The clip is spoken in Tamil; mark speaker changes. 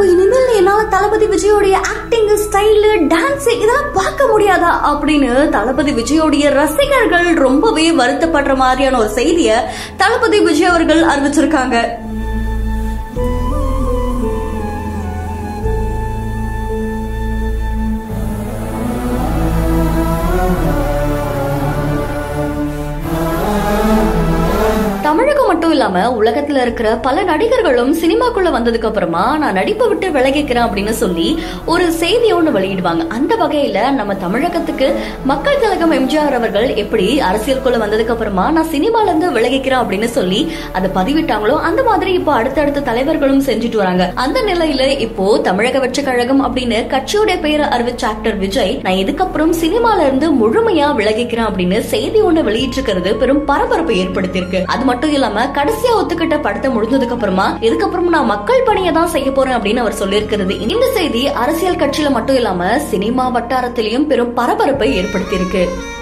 Speaker 1: அப்போ இனிமேல் என்னால தளபதி விஜயோடைய ஆக்டிங் ஸ்டைல், டான்ஸ் இதெல்லாம் பார்க்க முடியாதா அப்படின்னு தளபதி விஜயோடைய ரசிகர்கள் ரொம்பவே வருத்தப்படுற மாதிரியான ஒரு செய்தியை தளபதி விஜய் அவர்கள் அறிவிச்சிருக்காங்க. தமிழகம் மட்டும் இல்லாம உலகத்துல இருக்கிற பல நடிகர்களும் சினிமாக்குள்ள வந்ததுக்கு அப்புறமா நான் நடிப்பை விட்டு விலகிக்கிறேன் அப்படின்னு சொல்லி ஒரு செய்தி ஒண்ணு வெளியிடுவாங்க. அந்த வகையில நம்ம தமிழகத்துக்கு மக்கள் திலகம் எம்ஜிஆர் அவர்கள் எப்படி அரசியலுக்குள்ள வந்ததுக்கு அப்புறமா நான் சினிமால இருந்து விலகிக்கிறேன் அப்படின்னு சொல்லி அதை பதிவிட்டாங்களோ அந்த மாதிரி இப்போ அடுத்தடுத்த தலைவர்களும் செஞ்சுட்டு வராங்க. அந்த நிலையில இப்போ தமிழக வெற்றி கழகம் அப்படின்னு கட்சியோட பெயரை அறிவிச்ச ஆக்டர் விஜய் நான் இதுக்கப்புறம் சினிமால இருந்து முழுமையா விலகிக்கிறேன் அப்படின்னு செய்தி ஒண்ணு வெளியிட்டிருக்கிறது பெரும் பரபரப்பை ஏற்படுத்தியிருக்கு. அது மட்டும் இல்லாம கடைசியா ஒத்துக்கிட்ட படத்தை முடிஞ்சதுக்கு அப்புறமா இதுக்கப்புறம் நான் மக்கள் பணியை தான் செய்ய போறேன் அப்படின்னு அவர் சொல்லியிருக்கிறது. இந்த செய்தி அரசியல் கட்சியில மட்டும் இல்லாம சினிமா வட்டாரத்திலையும் பெரும் பரபரப்பை ஏற்படுத்தியிருக்கு.